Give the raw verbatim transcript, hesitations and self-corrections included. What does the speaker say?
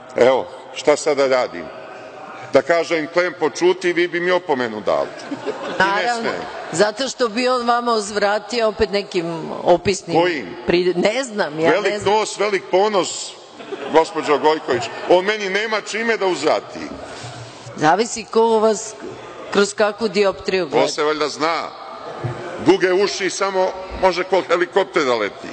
Evo, šta sad da radim? Da kažem Klempo ćuti, vi bi mi opomenu dali. Naravno, zato što bi on vama uzvratio opet nekim opisnim... Kojim? Ne znam, ja ne znam. Velik nos, velik ponos, gospođo Gojković. On meni nema čime da uzvrati. Zavisi ko u vas kroz kakvu dioptriju gleda. To se valjda zna. Duge uši samo može kod helikoptera leti.